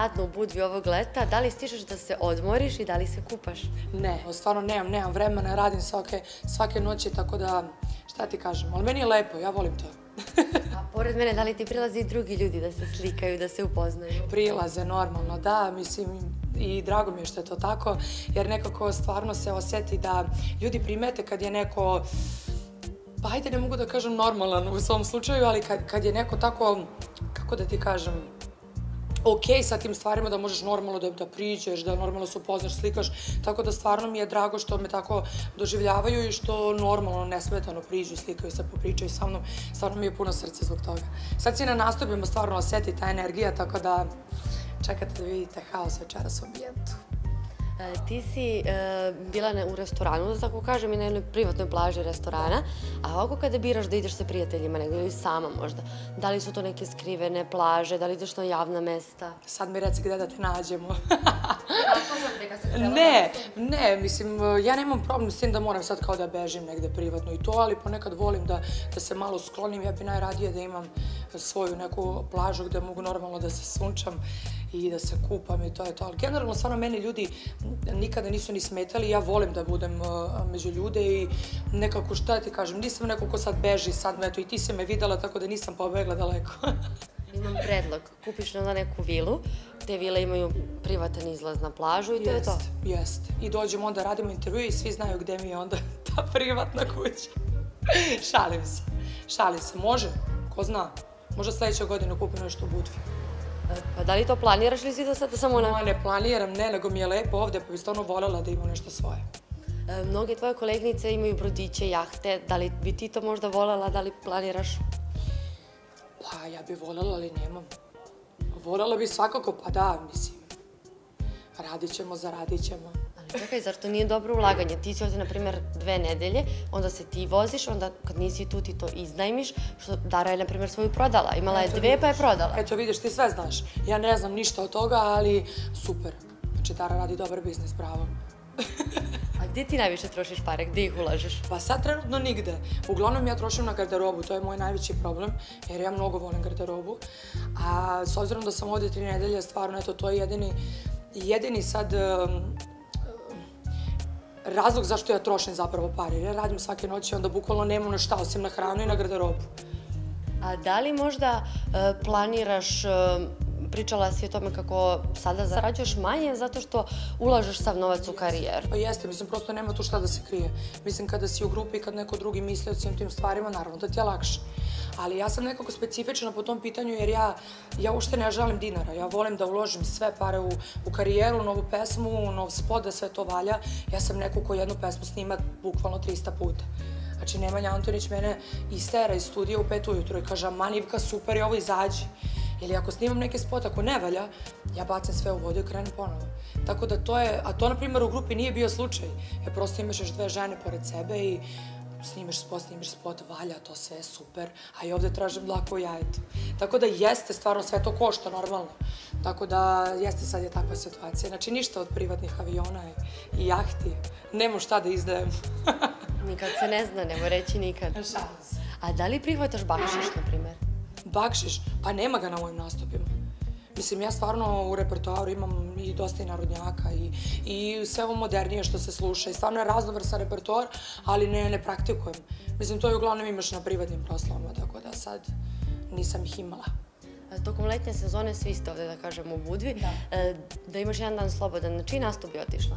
radno u Budvi ovog leta, da li stižeš da se odmoriš i da li se kupaš? Ne, stvarno nemam vremena, radim svake noći, tako da, šta ti kažem, ali meni je lepo, ja volim to. A pored mene, da li ti prilaze i drugi ljudi da se slikaju, da se upoznaju? Prilaze, normalno, da, mislim, i drago mi je što je to tako, jer nekako stvarno se osjeti da ljudi primete kad je neko, pa ajde ne mogu da kažem normalan u svom slučaju, ali kad je neko tako, kako da ti kažem, okej sa tim stvarima da možeš normalno da priđeš, da normalno se upoznaš, slikaš, tako da stvarno mi je drago što me tako doživljavaju i što normalno nesmetano priđu, slikaju se, popričaju sa mnom, stvarno mi je puno srce zbog toga. Sad si na nastupima stvarno osjeti ta energija, tako da čekate da vidite haos večeras u ambijentu. Ti si bila u restoranu, da tako kažem, i na jednoj privatnoj plaži restorana, a ovako kada biraš da ideš sa prijateljima negdje ili sama možda, da li su to neke skrivene plaže, da li ideš na javna mesta? Sad mi reci gde da te nađemo. Ne, mislim, ja nemam problem s tim da moram sad kao da bežim negde privatno i to, ali ponekad volim da se malo sklonim, ja bi najradije da imam svoju neku plažu gde mogu normalno da se sunčam i da se kupam i to je to, ali generalno stvarno meni ljudi nikada nisu ni smetali, ja volim da budem među ljude i nekako šta ti kažem, nisam neko ko sad beži, sad eto i ti si me videla tako da nisam pobegla daleko. Imam predlog, kupiš onda neku vilu, te vile imaju privatan izlaz na plažu i to je to. Jeste, i dođemo onda, radimo intervju i svi znaju gde mi je onda ta privatna kuća. Šalim se, može, ko zna, možda sledeće godine kupim nešto u Budvi. Pa da li to planiraš ili si da sada samo onako? Ne planiram, ne, nego mi je lepo ovde, pa bi stvarno voljela da imam nešto svoje. Mnoge tvoje kolegnice imaju brodiće, jahte, da li bi ti to možda voljela, da li planiraš? Pa ja bi voljela, ali nemam. Voljela bi svakako, pa da, mislim, radit ćemo, zaradit ćemo. Ali čekaj, zar to nije dobro ulaganje? Ti si ovdje, na primjer, 2 nedelje, onda se ti voziš, onda kad nisi tu ti to iznajmiš, što Dara je, na primjer, svoju prodala. Imala je 2 pa je prodala. Eto vidiš, ti sve znaš. Ja ne znam ništa od toga, ali super. Znači, Dara radi dobar biznis, bravo. A gdje ti najviše trošiš pare? Gdje ih ulažeš? Pa sad trenutno nigde. Uglavnom ja trošim na garderobu, to je moj najveći problem, jer ja mnogo volim garderobu. A s obzirom da sam ovdje 3 nedelje, stvarno, eto, to je jedini sad razlog zašto ja trošim zapravo pare. Ja radim svake noći, onda bukvalno nemam na šta, osim na hranu i na garderobu. A da li možda planiraš, pričala si o tome kako sada zarađuješ manje zato što ulažeš sav novac u karijeru? Pa jeste, mislim, prosto nema tu šta da se krije. Mislim, kada si u grupi i kad neko drugi misli o svim tim stvarima, naravno da ti je lakše. Ali ja sam nekako specifična po tom pitanju jer ja uopšte ne želim dinara. Ja volim da uložim sve pare u karijeru, novu pesmu, nov spot, da sve to valja. Ja sam neko ko jednu pesmu snima bukvalno 300 puta. Znači, Nemanja Antonić mene istera iz studija u 5 ujutro i kaže, Manivka, super je ovo, izađi. Ili ako snimam neki spot, ako ne valja, ja bacam sve u vodu i krenem ponovo. Tako da to je, a to na primjer u grupi nije bio slučaj. Jer prosto imaš još 2 žene pored sebe i snimiš spot, valja, to sve je super, a i ovde tražim dlaku u jajetu. Tako da jeste, stvarno sve to košta normalno. Tako da jeste, sad je takva situacija. Znači ništa od privatnih aviona i jahti, nemam šta da izdajem. Nikad se ne zna, nemoj reći nikad. Šalim se. A da li prihvataš bakšiš, na primjer? Bakšiš? Pa nema ga na mojim nastupima. Mislim, ja stvarno u repertoaru imam i dosta i narodnjaka i sve ovo modernije što se sluša i stvarno je raznovrsan repertoar, ali ne praktikujem. Mislim, to je uglavnom imaš na privatnim proslavama, tako da sad nisam ih imala. Tokom letnje sezone svi ste ovdje, da kažem, u Budvi. Da imaš jedan dan slobodan, na čiji nastup bi otišla?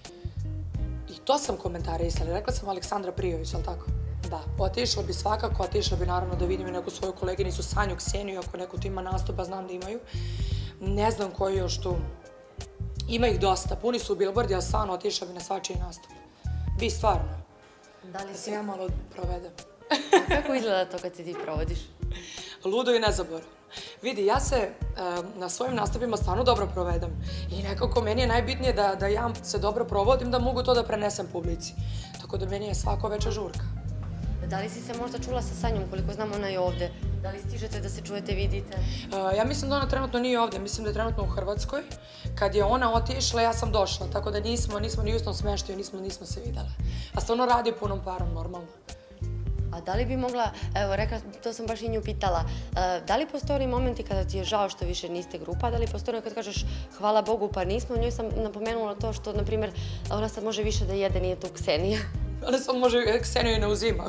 I to sam komentarisala. Rekla sam Aleksandra Prijović, ali tako? Da, otišla bi svakako, otišla bi naravno da vidim i neku svoju koleginicu Sanju, Kseniju, ako neko tu ima nastupa, znam da imaju. Ne znam koji još tu. Ima ih dosta, puni su billboardi, ali stvarno otišla bi na svačiji nastup. Bi stvarno. Da se ja malo provedem. Kako izgleda to kad se ti provodiš? Ludo i nezaboravno. Vidi, ja se na svojim nastupima stvarno dobro provedem i nekako meni je najbitnije da ja se dobro provodim, da mogu to da prenesem publici. Tako da meni je svako večer žurka. Da li si se možda čula sa Sanjom, koliko znam ona je ovde? Da li stižete da se čujete, vidite? Ja mislim da ona trenutno nije ovde, mislim da je trenutno u Hrvatskoj. Kad je ona otišla, ja sam došla, tako da nismo ni u istom smeštaju, nismo se videle. A stvarno radi punom parom, normalno. A da li bi mogla, evo rekla, to sam baš i nju pitala, da li postoje oni momenti kada ti je žao što više niste grupa, da li postoje ono kad kažeš hvala Bogu pa nismo, njoj sam napomenula to što, na primjer, ona sad može više da jede, nije tu Ksenija. Ona sad može, Kseniju i ne uzima.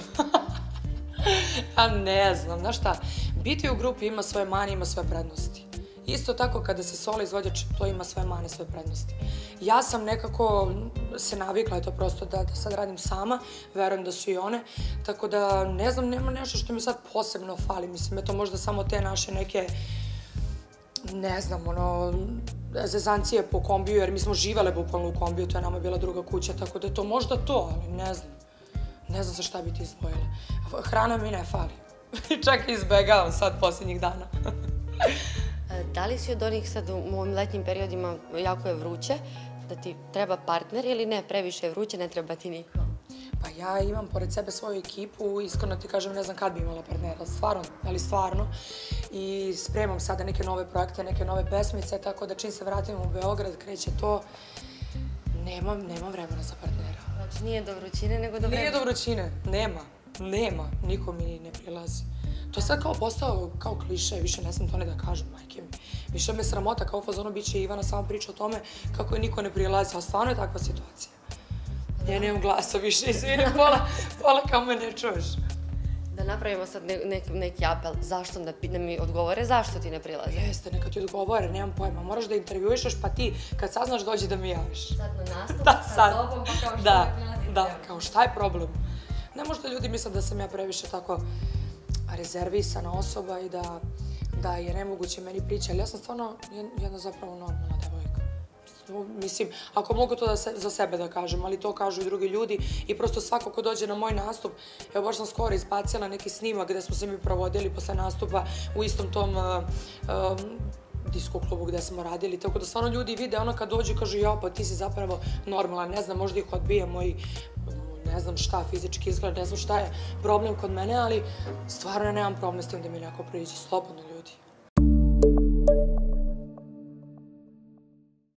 A ne znam, znaš šta, biti u grupi ima svoje mane, ima svoje prednosti. Isto tako kada si solo izvođač, to ima svoje mane, svoje prednosti. Ja sam nekako se navikla, eto prosto da sad radim sama, verujem da su i one, tako da ne znam, nema nešto što mi sad posebno fali, mislim, eto možda samo te naše neke, ne znam, zezancije po kombiju, jer mi smo živele bukvalno u kombiju, to je nama bila druga kuća, tako da je to možda to, ali ne znam. Ne znam za šta bi ti izdvojila. Hrana mi ne fali. Čak i izbegavam sad posljednjih dana. Da li si od onih sad u ovim letnjim periodima jako je vruće, da ti treba partner ili ne, previše je vruće, ne treba ti niko? Pa ja imam pored sebe svoju ekipu, iskreno ti kažem ne znam kad bi imala partnera, stvarno, ali stvarno. I spremam sada neke nove projekte, neke nove pesmice, tako da čim se vratim u Beograd, kreće to, nemam vremena za partnera. Znači nije do vrućine, nego do vremena? Nije do vrućine, nema, niko mi ne prilazi. To je sad kao postao kao kliše, više ne sam to ne da kažem, majke mi. Više me sramota, kao fazonu bit će Ivana sama priča o tome kako je niko ne prilazi, ali stvarno je takva situacija. Ja nemam glasa više, izvini, pola kao me ne čuješ. Da napravimo sad neki apel, zašto, da mi odgovore, zašto ti ne prilazi? Jeste, neka ti odgovore, nemam pojma, moraš da intervjuišeš, pa ti kad saznaš dođi da mi javiš. Sad na nastup, sa tobom, pa kao što ne prilazi? Da, kao šta je problem? Ne možda ljudi misle da sam ja previše tako rezervisana osoba i da je nemoguće meni prići, ali ja sam stvarno jedna zapravo normalna devojka. Mislim, ako mogu to za sebe da kažem, ali to kažu i drugi ljudi i prosto svako ko dođe na moj nastup, evo baš sam skoro izbacila neki snimak gde smo se mi provodili posle nastupa u istom tom disko klubu gde smo radili, tako da stvarno ljudi vide ono kad dođu i kažu jao pa ti si zapravo normalan, ne znam, možda ih odbija moj ne znam šta, fizički izgled, ne znam šta je problem kod mene, ali stvarno nemam problem s tim da mi neko priđe, slobodno